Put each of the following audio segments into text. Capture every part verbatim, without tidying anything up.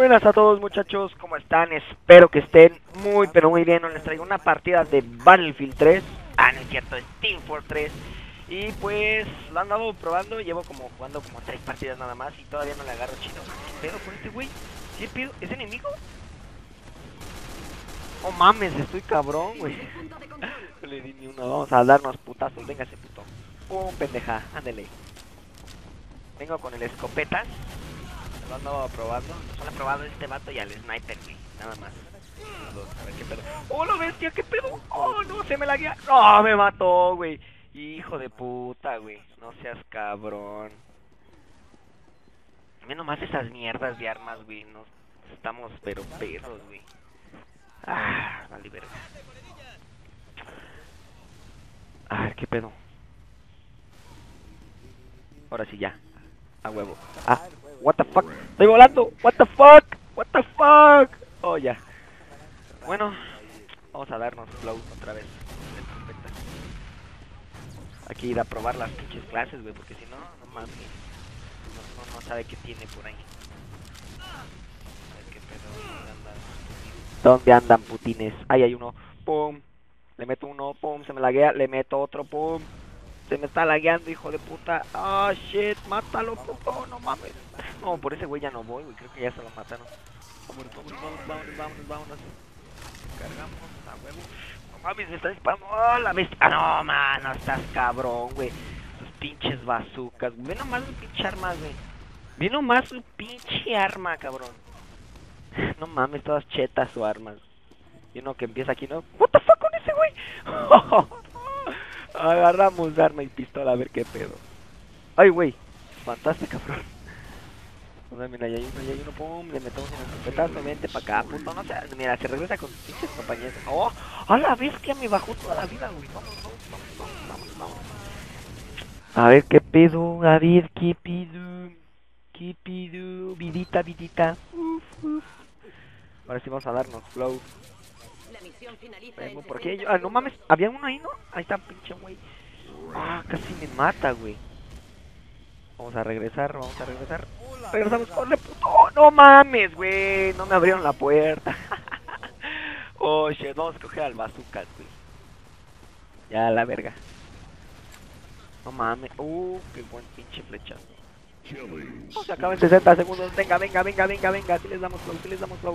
Buenas a todos muchachos, ¿cómo están? Espero que estén muy pero muy bien. Les traigo una partida de Battlefield tres. Ah, no es cierto, es Team Fortress. Y pues lo han andado probando, llevo como jugando como tres partidas nada más y todavía no le agarro chido. ¿Qué pedo con este güey? ¿Qué pedo? ¿Es enemigo? Oh mames, estoy cabrón, güey. No le di ni uno, vamos a darnos putazos, véngase puto. Pum, pendeja, ándele. Vengo con el escopetas. Lo ando probando, solo he probado este vato y al sniper, güey, nada más. A ver qué pedo. ¡Oh, la bestia! ¿Qué pedo? ¡Oh, no! Se me la guía. ¡No! Me mató, güey. Hijo de puta, güey. No seas cabrón. Mira nomás esas mierdas de armas, güey. Nos estamos pero perros, güey. Ah, vale, verga. A ver qué pedo. Ahora sí ya. A huevo. Ah, what the fuck. Estoy volando. What the fuck. What the fuck. Oh, ya. Bueno, vamos a darnos flow otra vez. Aquí ir a probar las pinches clases, güey, porque si no, no mames. No, no, no sabe qué tiene por ahí. A ver qué pedo. ¿Dónde andan? ¿Dónde andan, putines? Ahí hay uno. Pum. Le meto uno. Pum. Se me laguea. Le meto otro. Pum. Se me está lagueando, hijo de puta. Ah, oh, shit. Mátalo, puto. No mames. No, por ese güey ya no voy, güey. Creo que ya se lo mataron. Vámonos, vámonos, vámonos, vámonos, vámonos, vámonos. Cargamos a huevo. No mames, me está disparando. ¡Oh, la bestia! Ah, no, mano, estás cabrón, güey. Sus pinches bazucas. Ve nomás su pinche arma, güey. Ve nomás su pinche arma, cabrón. No mames, todas chetas su armas. Y uno que empieza aquí, ¿no? What the fuck con ese güey. Agarramos arma y pistola a ver qué pedo. Ay, güey. Fantástico, cabrón. Mira, ya hay uno, ya hay uno, pum, le metemos un escopetazo, vente pa' acá, puto, no sé, mira, se regresa con sus pinches compañeros. ¡Oh! ¡A la bestia! Me bajó toda la vida, güey. Vamos, vamos, vamos, vamos, vamos, vamos. A ver qué pedo, a ver qué pedo, qué pedo, vidita, vidita. Uf, uf. Ahora sí vamos a darnos flow. ¿Por qué? Ah, no mames, había uno ahí, ¿no? Ahí está, pinche güey. Ah, casi me mata, güey. Vamos a regresar, vamos a regresar. Regresamos, corre, puto. No mames, güey. No me abrieron la puerta. Oh, shit. Vamos a coger al bazooka, güey. Ya, la verga. No mames. Uh, qué buen pinche flechazo. Oh, se acaba en sesenta segundos. Venga, venga, venga, venga, venga. Si les damos flow, si les damos flow.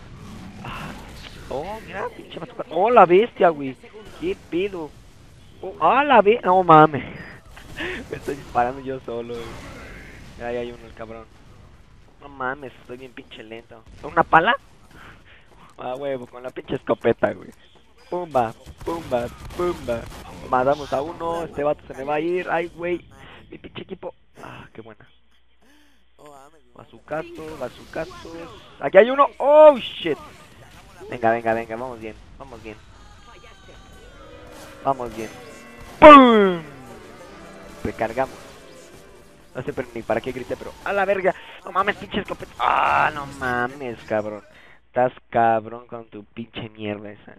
Oh, mira, pinche bazooka. Oh, la bestia, güey. Qué pedo. Oh, ah, la bestia. No mames. Me estoy disparando yo solo, güey. Ahí hay uno, el cabrón. No mames, estoy bien pinche lento. ¿Una pala? Ah, huevo, con la pinche escopeta, güey. Pumba, pumba, pumba. Matamos a uno, este vato se me va a ir. Ay, güey, mi pinche equipo. Ah, qué buena. Bazucazo, bazucazos. Aquí hay uno. Oh, shit. Venga, venga, venga, vamos bien, vamos bien. Vamos bien. ¡Pum! Recargamos. No sé ni para qué grité, pero a la verga. No mames, pinche escopeta. Ah, no mames, cabrón. Estás cabrón con tu pinche mierda esa.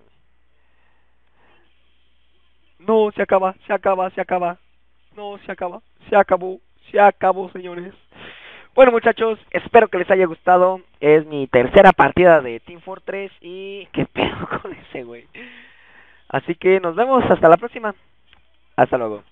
No, se acaba, se acaba, se acaba. No, se acaba, se acabó, se acabó, señores. Bueno, muchachos, espero que les haya gustado. Es mi tercera partida de Team Fortress y qué pedo con ese güey. Así que nos vemos hasta la próxima. Hasta luego.